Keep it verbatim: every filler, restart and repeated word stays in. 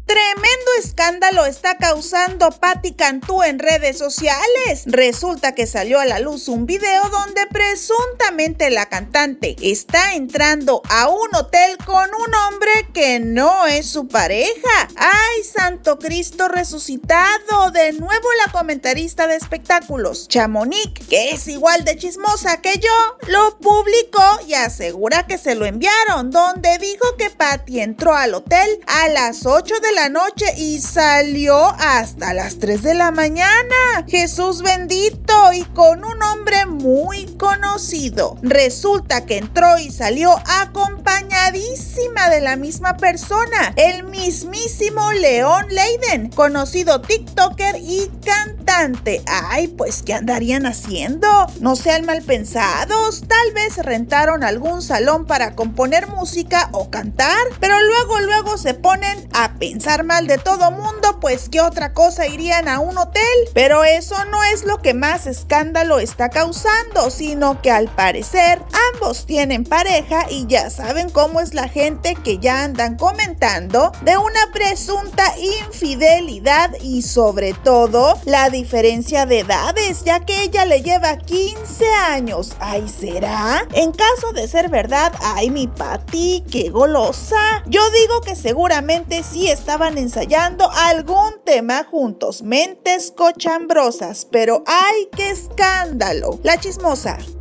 Tremendo escándalo está causando Patti Cantú en redes sociales. Resulta que salió a la luz un video donde presuntamente la cantante está entrando a un hotel con un hombre que no es su pareja. ¡Ay, santo Cristo resucitado! De nuevo la comentarista de espectáculos, Chamonix, que es igual de chismosa que yo, lo publicó y asegura que se lo enviaron, donde dijo que Patti entró al hotel a las ocho de la noche y salió hasta las tres de la mañana. Jesús bendito, y con un hombre muy conocido. Resulta que entró y salió acompañadísima de la misma persona, el mismísimo León Leiden, conocido TikToker y cantante. Ay, pues ¿qué andarían haciendo? No sean mal pensados, tal vez rentaron algún salón para componer música o cantar, pero luego luego se ponen a pensar mal de todo mundo, pues ¿qué otra cosa irían a un hotel? Pero eso no es lo que más escándalo está causando, sino que al parecer ambos tienen pareja y ya saben cómo es la gente, que ya andan comentando de una presunta infidelidad y sobre todo la diferencia de edades, ya que ella le lleva quince años. Ay, ¿será? En caso de ser verdad, ay, mi Patti, qué golosa. Yo digo que seguramente sí estaban ensayando algún tema juntos, mentes cochambrosas, pero ¡ay, qué escándalo! La chismosa.